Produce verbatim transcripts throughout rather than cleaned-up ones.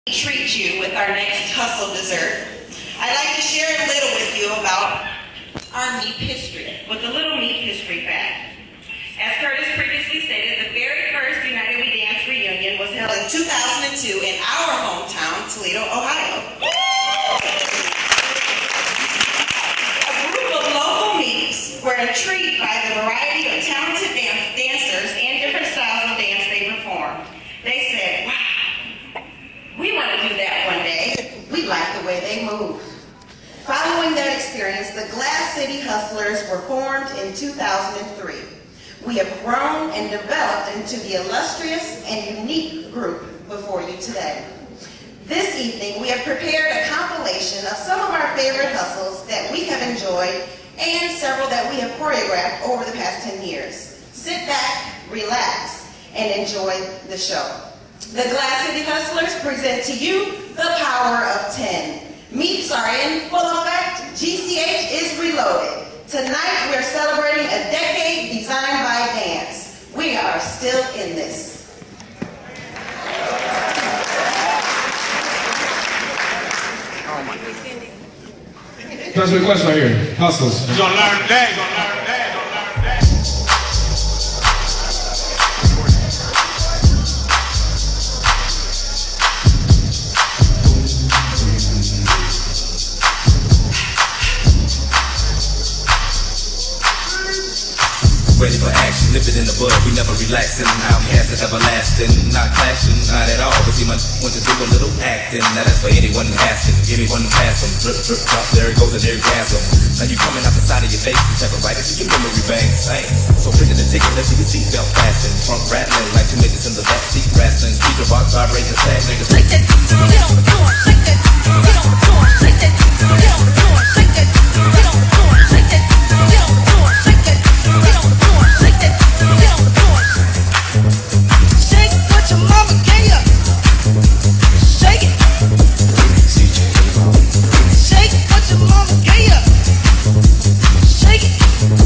treat you with our next hustle dessert. I'd like to share a little with you about our meat history, with a little meat history fact. As Curtis previously stated, the very first United We Dance reunion was held in two thousand two in our hometown, Toledo, Ohio. A group of local meets were intrigued by the variety of talented dan dancers and different styles of dance they performed. They said, wow, we want to do that one day. We like the way they move. Following that experience, the Glass City Hustlers were formed in two thousand three. We have grown and developed into the illustrious and unique group before you today. This evening, we have prepared a compilation of some of our favorite hustles that we have enjoyed and several that we have choreographed over the past ten years. Sit back, relax, and enjoy the show. The Glass City Hustlers present to you the power of ten. Meets are in full effect. G C H is reloaded. Tonight we're celebrating a decade designed by dance. We are still in this. Oh my goodness. First request right here. Hustlers. You're gonna learn that. You're gonna learn that. Ready for action, nip it in the bud, we never relaxing. Outcast is everlasting, not clashing, not at all. But see, my want to do a little acting. Now that's for anyone asking, anyone to pass them. Drip, drip, drop, there it goes and there it gas them. Now you coming out the side of your face, you tap it right into your memory bank. Same. So picture the ticket, let's see your seatbelt fasten. Trunk rattling like two midgets in the back seat wrestling. Speaker box vibrating, tag niggas. Shake that, get on the floor, shake that, get on the floor, shake that, get on the floor, shake that, get on the floor, shake that, get on the floor, shake that, get on the floor. Shake that, get on the floor. Shake what your mama gave you. Shake it. Shake what your mama gave you. Shake it.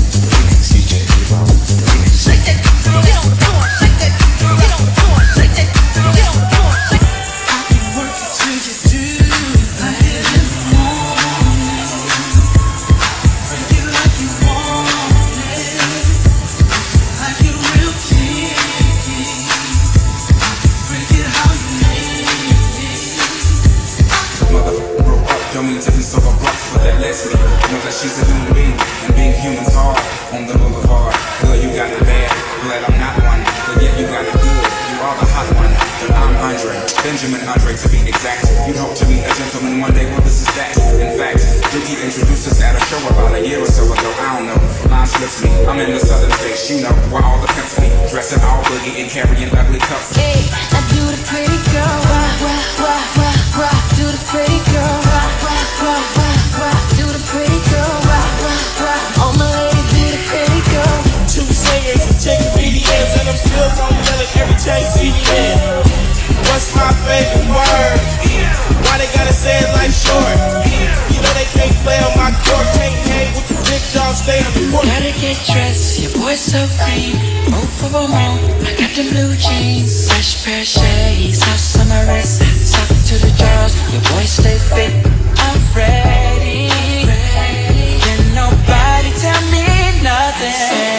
Shake that, get on the floor. Shake that, get on the floor. Shake that, get on the floor. Shake it. I can work it till you do like it in the morning. Freak it like you want it. Like you real kinky, freak it how you need it. Motherfucker broke up, don't mean to be so abrupt, but that lets me know that she's a human being, and being human's hard on the boulevard. Girl, you got it bad, glad I'm not one, but yet you got it good, you are the hot one. And I'm Andre, Benjamin Andre to be exact. You'd hope to meet a gentleman one day, well this is that. In fact, Dickie introduced us at a show about a year or so ago, I don't know, mine slips me. I'm in the southern states, you know, where all the pimps me, dressing all boogie and carrying ugly cups. Hey, I do the pretty girl, rock, rock, rock, rock, rock. Do the pretty girl, rock, rock, rock, rock, rock. Do the pretty girl, rock, rock, rock. Oh my lady, do the pretty girl. Two singers, checking B D Ms, and I'm still on yelling every time C D M. What's my favorite word? Why they gotta say it like short? You know they can't play on my court, can't hang with the big dogs, stay on the court. Gotta get dressed, your boy's so clean. Both of them on, I got them blue jeans. Fresh pair of shades, house on my wrist. Talking to the girls, your boy stay fit. I'm ready, can nobody tell me nothing.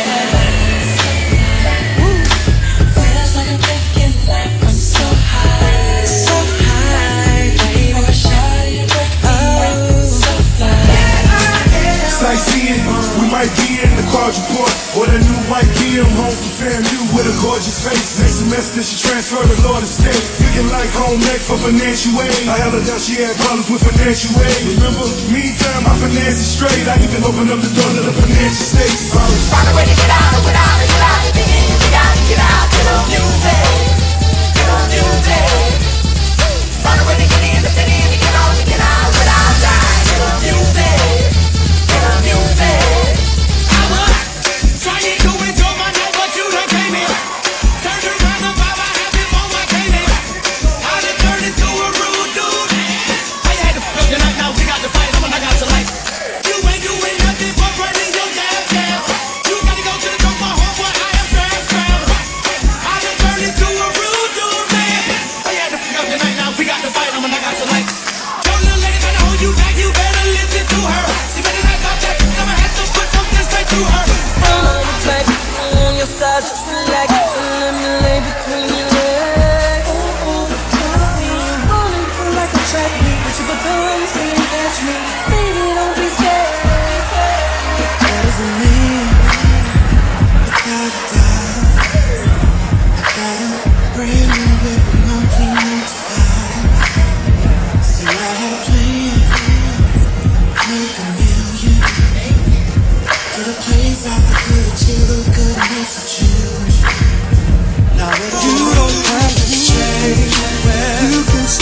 Feels like I'm taking life, I'm so high, so high. Baby, I show you oh, so fly. Sightseeing, we might be in the quadruport or the new white B M home from FAMU with a gorgeous face. Next semester she transferred to Lord Estate, looking like home ec for financial aid. I held her down, she had problems with financial aid. Remember, meantime my finances straight. I even opened up the door to the financial states. Find a way to get out of without it, get out of it. You gotta get out, get on music, get on music. Find a way to get in, to get in, to get on, to get out without that. Get on music, get on music. I was trying to enjoy my night, but you done came in. Turned around the vibe, I had before I came in. I done turned into a rude dude. I had to fuck the night, now we got to fight, I'm gonna knock out your life. You ain't doing nothing but running your damn jam. You gotta go to the door, my homeboy, I am fast, fast. I done turned into a rude dude, man.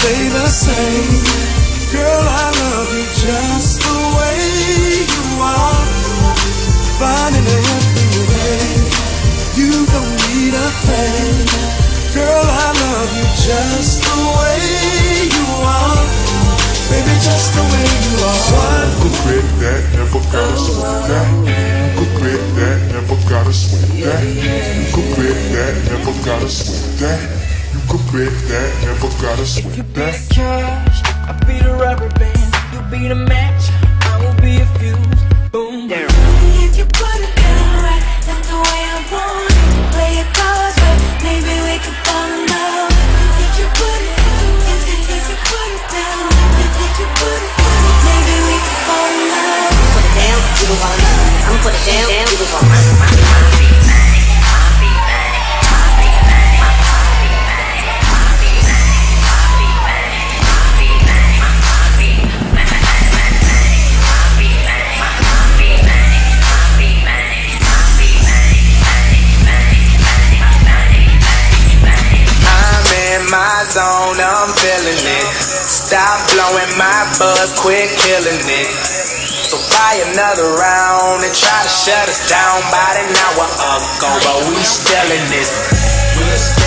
stay the same. Girl, I love you just the way you are. Finding a healthy way, you don't need a thing. Girl, I love you just the way you are. Baby, just the way you are. You could quit that, never gotta sweat that. You could quit that, never gotta sweat that. You could quit that, never gotta sweat that. You could quit that, never gotta sweat You be that. the cash, I'll be the rubber band. You be the match, I will be a fuse. Boom. If you put it down right, that's the way I want it. Play it close, but maybe we could fall in love. If you put it down, if, if, if you put it down, if, if you put it down, maybe we could fall in love. Put it down, you was on. I'm put it down, you was on. My zone, I'm feeling it. Stop blowing my buzz, quit killing it. So buy another round and try to shut us down. About an hour ago, but we still in this.